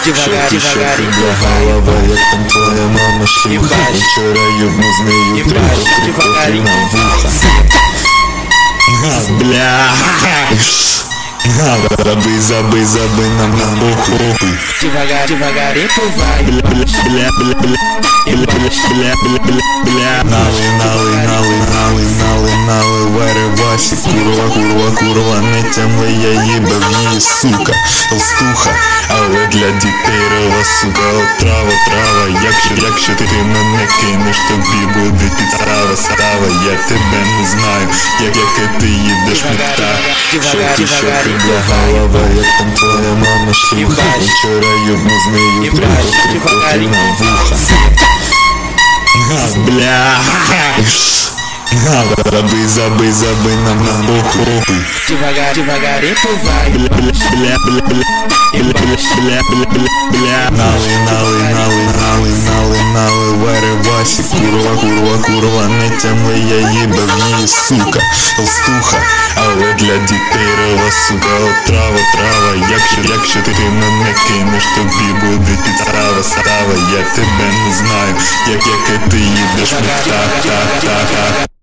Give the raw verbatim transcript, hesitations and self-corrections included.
Що ти, що ти для голова, як там твоя мама шлюха. Вчора юбну з нею три по три на вуха. Бля. Заби, заби, заби нам на похуй. Devagar, devagarinho vai. Бля, бля, бля, бля, бля, бля, бля, бля, бля, бля. Нали, нали, нали, нали, нали, нали, варевасі. Курва, курва, курва, не тямли, я їбав її, сука. Толстуха, але для дітей рова, сука. Отрава, трава, якщо, якщо ти мене кинеш, тобі буде підстава, става. Я тебе не знаю, як, яке ти їдеш мета. Що ти, що ти для голова, як там твоя мама шлюха. Вчора юбну з нею три по три на вуха. Бля. Заби, заби, заби нам на похуй. Devagar, devagarinho vai. Бля, бля, бля, бля, бля, бля, бля, бля, бля, бля. Нали, нали, нали, нали, нали, нали, варевасі. Курва, курва, курва, не тямли, я їбав її, сука. Толстуха, але для дітей рова, сука. Отрава, трава, якщо, якщо ти мене кинеш, тобі буде підстава, става. Я тебе не знаю, як, яке ти їдеш мета, та, та, та.